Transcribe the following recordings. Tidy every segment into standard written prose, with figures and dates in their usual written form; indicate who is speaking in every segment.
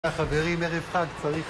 Speaker 1: חברים, ערב חג צריך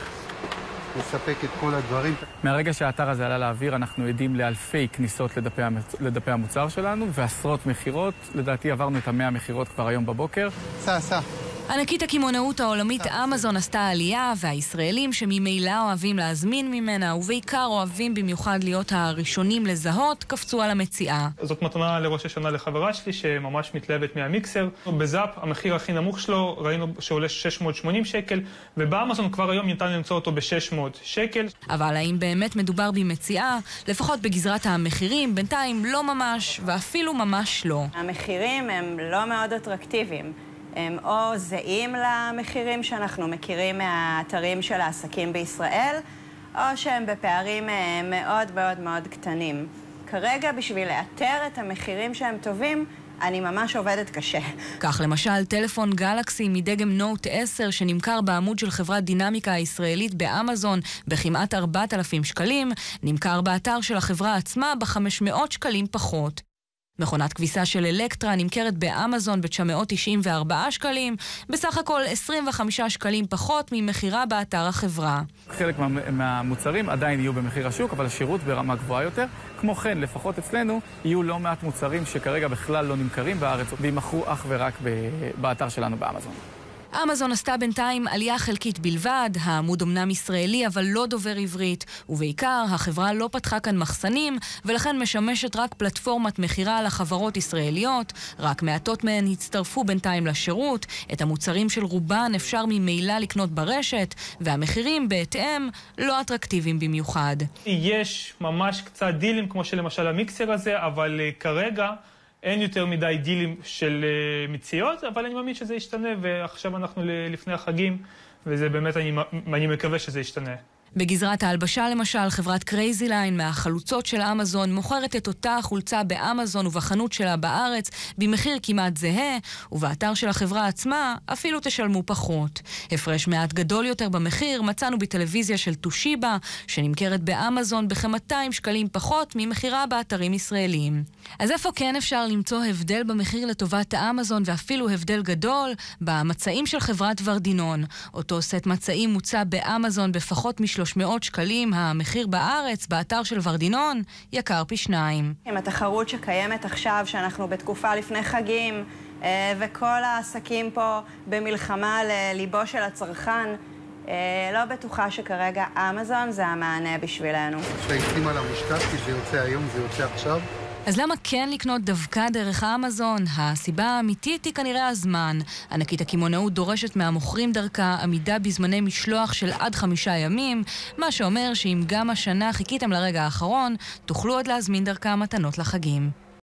Speaker 1: לספק את כל הדברים.
Speaker 2: מהרגע שהאתר הזה עלה לאוויר, אנחנו עדים לאלפי כניסות לדפי המוצר שלנו, ועשרות מחירות. לדעתי עברנו את 100 מחירות כבר היום בבוקר.
Speaker 1: סע.
Speaker 3: ענקית הקמעונאות העולמית אמזון עשתה עלייה, והישראלים שממילא אוהבים להזמין ממנה, ובעיקר אוהבים במיוחד להיות הראשונים לזהות, קפצו על המציאה.
Speaker 4: זאת מתנה לראש השנה לחברה שלי שממש מתלהבת מהמיקסר. בזאפ, המחיר הכי נמוך שלו, ראינו שעולה 680 שקל, ובאמזון כבר היום ניתן למצוא אותו ב-600 שקל.
Speaker 3: אבל האם באמת מדובר במציאה? לפחות בגזרת המחירים, בינתיים לא ממש, ואפילו ממש לא.
Speaker 5: המחירים הם לא מאוד אטרקטיביים. הם או זהים למחירים שאנחנו מכירים מהאתרים של העסקים בישראל, או שהם בפערים מאוד מאוד מאוד קטנים. כרגע, בשביל לאתר את המחירים שהם טובים, אני ממש עובדת קשה.
Speaker 3: כך למשל, טלפון גלקסי מדגם נוט 10 שנמכר בעמוד של חברת דינמיקה הישראלית באמזון בכמעט 4,000 שקלים, נמכר באתר של החברה עצמה ב-500 שקלים פחות. מכונת כביסה של אלקטרה נמכרת באמזון ב-994 שקלים, בסך הכל 25 שקלים פחות ממחירה באתר החברה.
Speaker 2: חלק מהמוצרים עדיין יהיו במחיר השוק, אבל השירות ברמה גבוהה יותר. כמו כן, לפחות אצלנו, יהיו לא מעט מוצרים שכרגע בכלל לא נמכרים בארץ, וימכרו אך ורק באתר שלנו באמזון.
Speaker 3: אמזון עשתה בינתיים עלייה חלקית בלבד, העמוד אמנם ישראלי אבל לא דובר עברית, ובעיקר החברה לא פתחה כאן מחסנים, ולכן משמשת רק פלטפורמת מחירה לחברות ישראליות. רק מעטות מהן הצטרפו בינתיים לשירות, את המוצרים של רובן אפשר ממילא לקנות ברשת, והמחירים בהתאם לא אטרקטיביים במיוחד.
Speaker 4: יש ממש קצת דילים כמו שלמשל המיקסר הזה, אבל כרגע אין יותר מדי דילים של מציאות, אבל אני מאמין שזה ישתנה, ועכשיו אנחנו לפני החגים, וזה באמת, אני מקווה שזה ישתנה.
Speaker 3: בגזרת ההלבשה למשל, חברת קרייזי ליין מהחלוצות של אמזון מוכרת את אותה החולצה באמזון ובחנות שלה בארץ במחיר כמעט זהה, ובאתר של החברה עצמה אפילו תשלמו פחות. הפרש מעט גדול יותר במחיר מצאנו בטלוויזיה של טושיבה, שנמכרת באמזון ב-200 שקלים פחות ממחירה באתרים ישראליים. אז איפה כן אפשר למצוא הבדל במחיר לטובת האמזון, ואפילו הבדל גדול? במצעים של חברת ורדינון. אותו סט מצעים מוצע באמזון בפחות מ-300 שקלים, המחיר בארץ, באתר של ורדינון, יקר פי 2.
Speaker 5: עם התחרות שקיימת עכשיו, שאנחנו בתקופה לפני חגים, וכל העסקים פה במלחמה לליבו של הצרכן, לא בטוחה שכרגע אמזון זה המענה בשבילנו.
Speaker 1: כשהייתי על המשטר, כי זה יוצא היום, זה יוצא עכשיו.
Speaker 3: אז למה כן לקנות דווקא דרך האמזון? הסיבה האמיתית היא כנראה הזמן. ענקית הקמעונאות דורשת מהמוכרים דרכה עמידה בזמני משלוח של עד 5 ימים, מה שאומר שאם גם השנה חיכיתם לרגע האחרון, תוכלו עוד להזמין דרכה מתנות לחגים.